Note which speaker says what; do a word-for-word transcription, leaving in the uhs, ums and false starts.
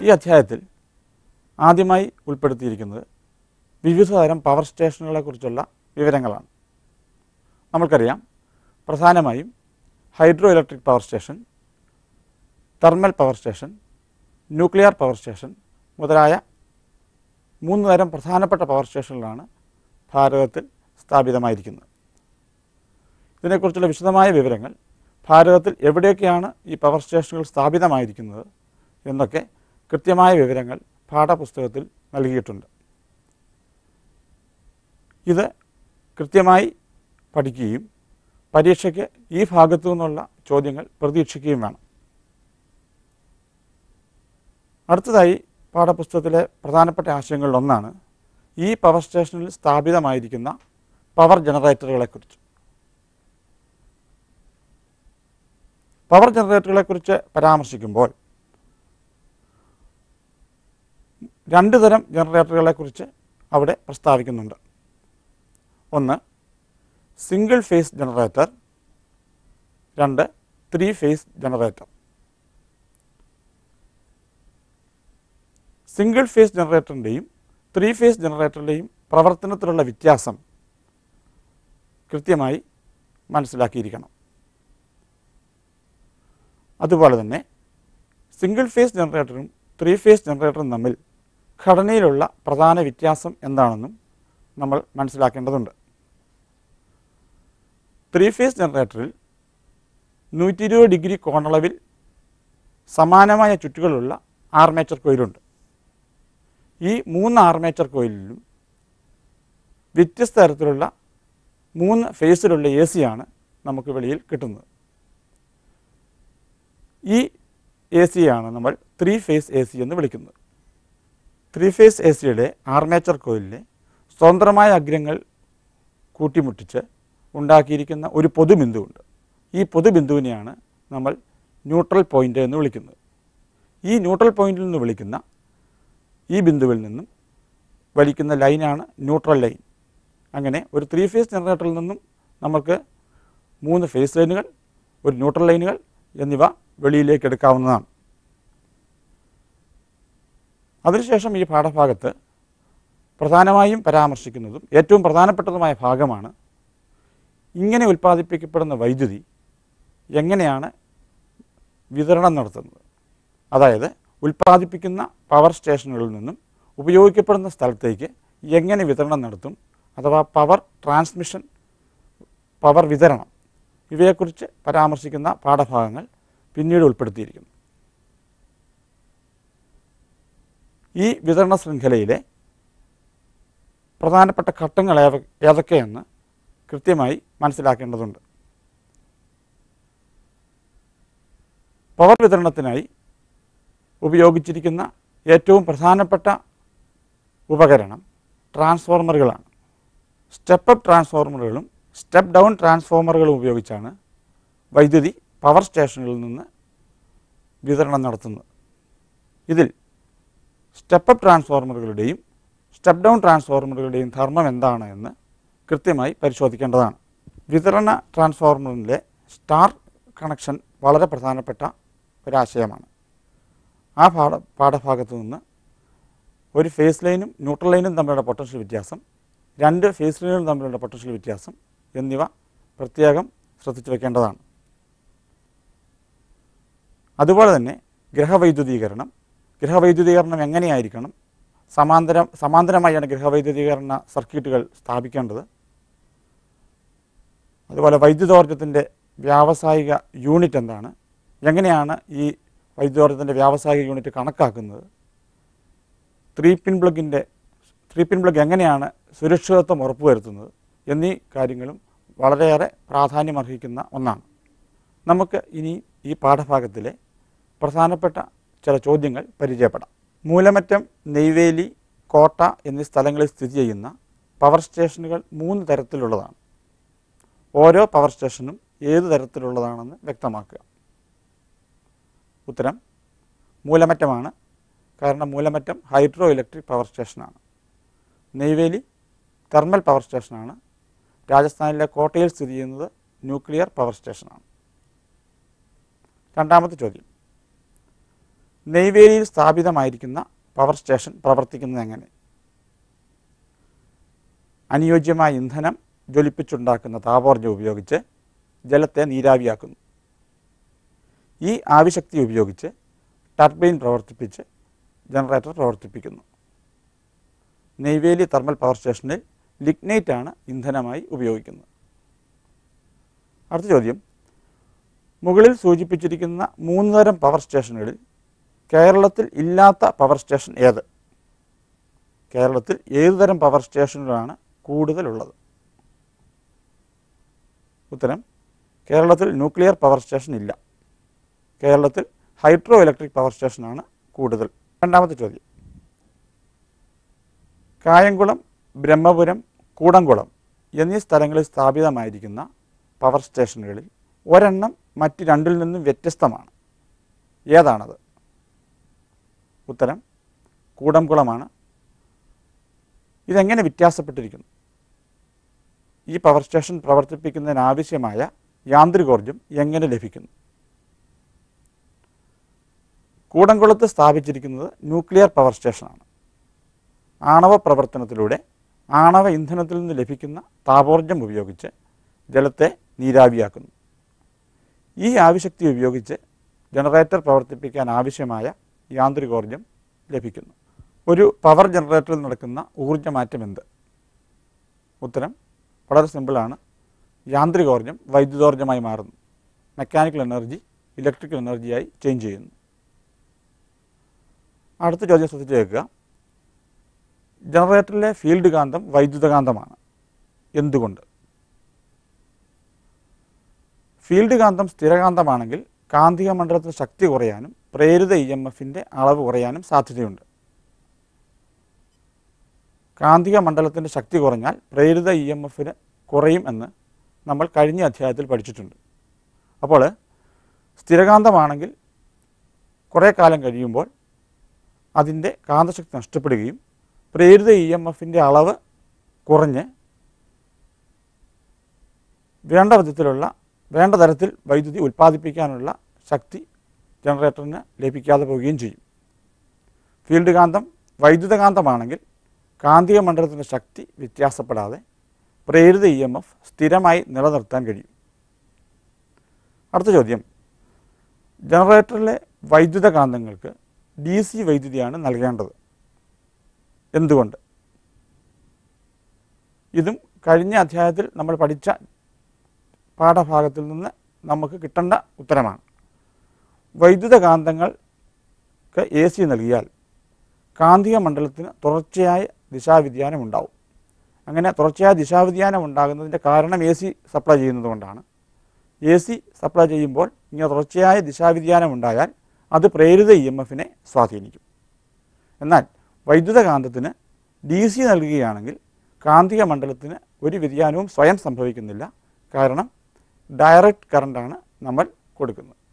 Speaker 1: ഈ അധ്യായത്തിൽ ആദ്യമായി ഉൾപ്പെടുത്തിയിരിക്കുന്നത് വിവിധ തരം പവർ സ്റ്റേഷനുകളെക്കുറിച്ചുള്ള വിവരങ്ങളാണ്. നമ്മൾക്കറിയാം, പ്രധാനമായും hydro electric power station, thermal power station, nuclear power station മുതലായ മൂന്ന് തരം പ്രധാനപ്പെട്ട പവർ സ്റ്റേഷനുകളാണ് ഭാരതത്തിൽ സ്ഥാപിതമായിരിക്കുന്നത്. ഇതിനെക്കുറിച്ചുള്ള വിശദമായ വിവരങ്ങൾ, ഭാരതത്തിൽ എവിടെയൊക്കെയാണ് ഈ പവർ സ്റ്റേഷനുകൾ സ്ഥാപിതമായിരിക്കുന്നത് എന്നൊക്കെ കൃത്യമായ വിവരങ്ങൾ പാഠപുസ്തകത്തിൽ നൽകിയിട്ടുണ്ട്. ഇത് കൃത്യമായി പഠിക്കുകയും പരീക്ഷയ്ക്ക് ഈ ഭാഗത്തു നിന്നുള്ള ചോദ്യങ്ങൾ പ്രതീക്ഷിക്കുകയും വേണം. അടുത്തതായി പാഠപുസ്തകത്തിലെ പ്രധാനപ്പെട്ട ആശയങ്ങളിലൊന്നാണ് ഈ പവർ സ്റ്റേഷനിൽ സ്ഥാപിതമായിരിക്കുന്ന പവർ ജനറേറ്ററുകളെക്കുറിച്ച്. പവർ ജനറേറ്ററുകളെക്കുറിച്ച് പരാമർശിക്കുമ്പോൾ രണ്ട് തരം ജനറേറ്ററുകളെക്കുറിച്ച് അവിടെ പ്രസ്താവിക്കുന്നുണ്ട്. ഒന്ന് സിംഗിൾ ഫേസ് ജനറേറ്റർ, രണ്ട് three phase generator. Single phase ജനറേറ്ററിൻ്റെയും ത്രീ ഫേസ് ജനറേറ്ററിൻ്റെയും പ്രവർത്തനത്തിലുള്ള വ്യത്യാസം കൃത്യമായി മനസ്സിലാക്കിയിരിക്കണം. അതുപോലെ തന്നെ സിംഗിൾ ഫേസ് ജനറേറ്ററും ത്രീ ഫേസ് ജനറേറ്ററും തമ്മിൽ ഘടനയിലുള്ള പ്രധാന വ്യത്യാസം എന്താണെന്നും നമ്മൾ മനസ്സിലാക്കേണ്ടതുണ്ട്. ത്രീ ഫേസ് ജനറേറ്ററിൽ നൂറ്റി ഇരുപത് ഡിഗ്രി കോണളവിൽ സമാനമായ ചുറ്റുകളുള്ള ആർമേച്ചർ കോയിലുണ്ട്. ഈ മൂന്ന് ആർമേച്ചർ കോയിലിലും വ്യത്യസ്ത തരത്തിലുള്ള മൂന്ന് ഫേസിലുള്ള എ സിയാണ് നമുക്ക് വെളിയിൽ കിട്ടുന്നത്. ഈ എ സിയാണ് നമ്മൾ ത്രീ ഫേസ് എ സി എന്ന് വിളിക്കുന്നത്. ത്രീ ഫേസ് എ സിയുടെ ആർമേച്ചർ കോയിലിലെ സ്വതന്ത്രമായ അഗ്രങ്ങൾ കൂട്ടിമുട്ടിച്ച് ഉണ്ടാക്കിയിരിക്കുന്ന ഒരു പൊതുബിന്ദുവുണ്ട്. ഈ പൊതുബിന്ദുവിനെയാണ് നമ്മൾ ന്യൂട്രൽ പോയിൻ്റ് എന്ന് വിളിക്കുന്നത്. ഈ ന്യൂട്രൽ പോയിന്റിൽ നിന്ന് വിളിക്കുന്ന ഈ ബിന്ദുവിൽ നിന്നും വലിക്കുന്ന ലൈനാണ് ന്യൂട്രൽ ലൈൻ. അങ്ങനെ ഒരു ത്രീ ഫേസ് ജനറേറ്ററിൽ നിന്നും നമുക്ക് മൂന്ന് ഫേസ് ലൈനുകൾ, ഒരു ന്യൂട്രൽ ലൈനുകൾ എന്നിവ വെളിയിലേക്ക് എടുക്കാവുന്നതാണ്. അതിനുശേഷം ഈ പാഠഭാഗത്ത് പ്രധാനമായും പരാമർശിക്കുന്നതും ഏറ്റവും പ്രധാനപ്പെട്ടതുമായ ഭാഗമാണ് ഇങ്ങനെ ഉൽപ്പാദിപ്പിക്കപ്പെടുന്ന വൈദ്യുതി എങ്ങനെയാണ് വിതരണം നടത്തുന്നത്. അതായത് ഉൽപ്പാദിപ്പിക്കുന്ന പവർ സ്റ്റേഷനുകളിൽ നിന്നും ഉപയോഗിക്കപ്പെടുന്ന സ്ഥലത്തേക്ക് എങ്ങനെ വിതരണം നടത്തും, അഥവാ പവർ ട്രാൻസ്മിഷൻ, പവർ വിതരണം, ഇവയെക്കുറിച്ച് പരാമർശിക്കുന്ന പാഠഭാഗങ്ങൾ പിന്നീട് ഉൾപ്പെടുത്തിയിരിക്കുന്നു. ഈ വിതരണ ശൃംഖലയിലെ പ്രധാനപ്പെട്ട ഘട്ടങ്ങൾ ഏതൊക്കെയെന്ന് കൃത്യമായി മനസ്സിലാക്കേണ്ടതുണ്ട്. പവർ വിതരണത്തിനായി ഉപയോഗിച്ചിരിക്കുന്ന ഏറ്റവും പ്രധാനപ്പെട്ട ഉപകരണം ട്രാൻസ്ഫോർമറുകളാണ്. സ്റ്റെപ്പ് അപ്പ് ട്രാൻസ്ഫോർമറുകളും സ്റ്റെപ്പ് ഡൗൺ ട്രാൻസ്ഫോർമറുകളും ഉപയോഗിച്ചാണ് വൈദ്യുതി പവർ സ്റ്റേഷനുകളിൽ നിന്ന് വിതരണം നടത്തുന്നത്. ഇതിൽ സ്റ്റെപ്പ് അപ്പ് ട്രാൻസ്ഫോർമറുകളുടെയും സ്റ്റെപ്പ് ഡൗൺ ട്രാൻസ്ഫോർമറുകളുടെയും ധർമ്മം എന്താണ് എന്ന് കൃത്യമായി പരിശോധിക്കേണ്ടതാണ്. വിതരണ ട്രാൻസ്ഫോർമറിലെ സ്റ്റാർ കണക്ഷൻ വളരെ പ്രധാനപ്പെട്ട ഒരാശയമാണ്. ആ പാഠ പാഠഭാഗത്തു നിന്ന് ഒരു ഫേസ് ലൈനും ന്യൂട്രൽ ലൈനും തമ്മിലുള്ള പൊട്ടൻഷ്യൽ വ്യത്യാസം, രണ്ട് ഫേസ് ലൈനുകളും തമ്മിലുള്ള പൊട്ടൻഷ്യൽ വ്യത്യാസം എന്നിവ പ്രത്യേകം ശ്രദ്ധിച്ചു വയ്ക്കേണ്ടതാണ്. അതുപോലെ തന്നെ ഗ്രഹവൈദ്യുതീകരണം, ഗ്രഹവൈദ്യുതീകരണം എങ്ങനെയായിരിക്കണം, സമാന്തരം സമാന്തരമായാണ് ഗ്രഹവൈദ്യുതീകരണ സർക്യൂട്ടുകൾ സ്ഥാപിക്കേണ്ടത്. അതുപോലെ വൈദ്യുതോർജ്ജത്തിൻ്റെ വ്യാവസായിക യൂണിറ്റ് എന്താണ്, എങ്ങനെയാണ് ഈ വൈദ്യുതോർജ്ജത്തിൻ്റെ വ്യാവസായിക യൂണിറ്റ് കണക്കാക്കുന്നത്, ത്രീ പിൻ പ്ലഗിൻ്റെ ത്രീ പിൻ പ്ലഗ് എങ്ങനെയാണ് സുരക്ഷിതത്വം ഉറപ്പുവരുത്തുന്നത് എന്നീ കാര്യങ്ങളും വളരെയേറെ പ്രാധാന്യമർഹിക്കുന്ന ഒന്നാണ്. നമുക്ക് ഇനി ഈ പാഠഭാഗത്തിലെ പ്രധാനപ്പെട്ട ചില ചോദ്യങ്ങൾ പരിചയപ്പെടാം. മൂലമറ്റം, നെയ്വേലി, കോട്ട എന്നീ സ്ഥലങ്ങളിൽ സ്ഥിതി ചെയ്യുന്ന പവർ സ്റ്റേഷനുകൾ മൂന്ന് തരത്തിലുള്ളതാണ്. ഓരോ പവർ സ്റ്റേഷനും ഏത് തരത്തിലുള്ളതാണെന്ന് വ്യക്തമാക്കുക. ഉത്തരം മൂലമറ്റമാണ്. കാരണം മൂലമറ്റം ഹൈഡ്രോ ഇലക്ട്രിക് പവർ സ്റ്റേഷനാണ്. നെയ്വേലി തെർമൽ പവർ സ്റ്റേഷനാണ്. രാജസ്ഥാനിലെ കോട്ടയിൽ സ്ഥിതി ചെയ്യുന്നത് ന്യൂക്ലിയർ പവർ സ്റ്റേഷനാണ്. രണ്ടാമത്തെ ചോദ്യം, നെയ്വേലിയിൽ സ്ഥാപിതമായിരിക്കുന്ന പവർ സ്റ്റേഷൻ പ്രവർത്തിക്കുന്നത് എങ്ങനെ? അനുയോജ്യമായ ഇന്ധനം ജ്വലിപ്പിച്ചുണ്ടാക്കുന്ന താപോർജ്ജം ഉപയോഗിച്ച് ജലത്തെ നീരാവിയാക്കുന്നു. ഈ ആവിശക്തി ഉപയോഗിച്ച് ടർബൈൻ പ്രവർത്തിപ്പിച്ച് ജനറേറ്റർ പ്രവർത്തിപ്പിക്കുന്നു. നെയ്വേലി തെർമൽ പവർ സ്റ്റേഷനിൽ ലിഗ്നൈറ്റാണ് ഇന്ധനമായി ഉപയോഗിക്കുന്നത്. അടുത്ത ചോദ്യം, മുകളിൽ സൂചിപ്പിച്ചിരിക്കുന്ന മൂന്ന് തരം പവർ സ്റ്റേഷനുകളിൽ കേരളത്തിൽ ഇല്ലാത്ത പവർ സ്റ്റേഷൻ ഏത്? കേരളത്തിൽ ഏതുതരം പവർ സ്റ്റേഷനുകളാണ് കൂടുതലുള്ളത്? ഉത്തരം, കേരളത്തിൽ ന്യൂക്ലിയർ പവർ സ്റ്റേഷൻ ഇല്ല. കേരളത്തിൽ ഹൈഡ്രോ ഇലക്ട്രിക് പവർ സ്റ്റേഷനാണ് കൂടുതൽ. രണ്ടാമത്തെ ചോദ്യം, കായംകുളം, ബ്രഹ്മപുരം, കൂടംകുളം എന്നീ സ്ഥലങ്ങളിൽ സ്ഥാപിതമായിരിക്കുന്ന പവർ സ്റ്റേഷനുകളിൽ ഒരെണ്ണം മറ്റ് രണ്ടിൽ നിന്നും വ്യത്യസ്തമാണ്. ഏതാണത്? ഉത്തരം, കൂടംകുളമാണ്. ഇതെങ്ങനെ വ്യത്യാസപ്പെട്ടിരിക്കുന്നു? ഈ പവർ സ്റ്റേഷൻ പ്രവർത്തിപ്പിക്കുന്നതിനാവശ്യമായ യാന്ത്രികോർജ്ജം എങ്ങനെ ലഭിക്കുന്നു? കൂടംകുളത്ത് സ്ഥാപിച്ചിരിക്കുന്നത് ന്യൂക്ലിയർ പവർ സ്റ്റേഷനാണ്. ആണവ പ്രവർത്തനത്തിലൂടെ ആണവ ഇന്ധനത്തിൽ നിന്ന് ലഭിക്കുന്ന താപോർജ്ജം ഉപയോഗിച്ച് ജലത്തെ നീരാവിയാക്കുന്നു. ഈ ആവിശക്തി ഉപയോഗിച്ച് ജനറേറ്റർ പ്രവർത്തിപ്പിക്കാൻ ആവശ്യമായ യാന്ത്രികോർജ്ജം ലഭിക്കുന്നു. ഒരു പവർ ജനറേറ്ററിൽ നടക്കുന്ന ഊർജ്ജമാറ്റം എന്ത്? ഉത്തരം വളരെ സിമ്പിളാണ്. യാന്ത്രികോർജ്ജം വൈദ്യുതോർജ്ജമായി മാറുന്നു. മെക്കാനിക്കൽ എനർജി ഇലക്ട്രിക്കൽ എനർജിയായി ചേഞ്ച് ചെയ്യുന്നു. അടുത്ത ചോദ്യം ശ്രദ്ധിച്ച് കേൾക്കുക. ജനറേറ്ററിലെ ഫീൽഡ് കാന്തം വൈദ്യുതകാന്തമാണ്. എന്തുകൊണ്ട്? ഫീൽഡ് കാന്തം സ്ഥിരകാന്തമാണെങ്കിൽ കാന്തിക മണ്ഡലത്തിന് ശക്തി കുറയാനും പ്രേരിത ഇ എം എഫിൻ്റെ അളവ് കുറയാനും സാധ്യതയുണ്ട്. കാന്തിക മണ്ഡലത്തിൻ്റെ ശക്തി കുറഞ്ഞാൽ പ്രേരിത ഇ എം എഫിന് കുറയും എന്ന് നമ്മൾ കഴിഞ്ഞ അധ്യായത്തിൽ പഠിച്ചിട്ടുണ്ട്. അപ്പോൾ സ്ഥിരകാന്തമാണെങ്കിൽ കുറേ കാലം കഴിയുമ്പോൾ അതിൻ്റെ കാന്തശക്തി നഷ്ടപ്പെടുകയും പ്രേരിത ഇ എം എഫിൻ്റെ അളവ് കുറഞ്ഞ് വേണ്ട വിധത്തിലുള്ള വേണ്ട തരത്തിൽ വൈദ്യുതി ഉൽപ്പാദിപ്പിക്കാനുള്ള ശക്തി ജനറേറ്ററിന് ലഭിക്കാതെ പോവുകയും ചെയ്യും. ഫീൽഡ് കാന്തം വൈദ്യുതകാന്തമാണെങ്കിൽ കാന്തിക മണ്ഡലത്തിൻ്റെ ശക്തി വ്യത്യാസപ്പെടാതെ പ്രേരിത ഇ എം എഫ് സ്ഥിരമായി നിലനിർത്താൻ കഴിയും. അടുത്ത ചോദ്യം, ജനറേറ്ററിലെ വൈദ്യുതകാന്തങ്ങൾക്ക് ഡി സി വൈദ്യുതിയാണ് നൽകേണ്ടത്. എന്തുകൊണ്ട്? ഇതും കഴിഞ്ഞ അധ്യായത്തിൽ നമ്മൾ പഠിച്ച പാഠഭാഗത്തിൽ നിന്ന് നമുക്ക് കിട്ടേണ്ട ഉത്തരമാണ്. വൈദ്യുതകാന്തങ്ങൾക്ക് എ സി നൽകിയാൽ കാന്തിക മണ്ഡലത്തിന് തുടർച്ചയായ ദിശാവ്യതിയാനം ഉണ്ടാവും. അങ്ങനെ തുടർച്ചയായ ദിശാവ്യതിയാനം ഉണ്ടാകുന്നതിൻ്റെ കാരണം എ സി സപ്ലൈ ചെയ്യുന്നത് കൊണ്ടാണ്. എ സി സപ്ലൈ ചെയ്യുമ്പോൾ ഇങ്ങനെ തുടർച്ചയായ ദിശാവ്യതിയാനം ഉണ്ടായാൽ അത് പ്രേരിത ഇ എം എഫിനെ സ്വാധീനിക്കും. എന്നാൽ വൈദ്യുതകാന്തത്തിന് ഡി സി നൽകുകയാണെങ്കിൽ കാന്തിക മണ്ഡലത്തിന് ഒരു വ്യതിയാനവും സ്വയം സംഭവിക്കുന്നില്ല. കാരണം ഡയറക്റ്റ് കറണ്ടാണ് നമ്മൾ കൊടുക്കുന്നത്.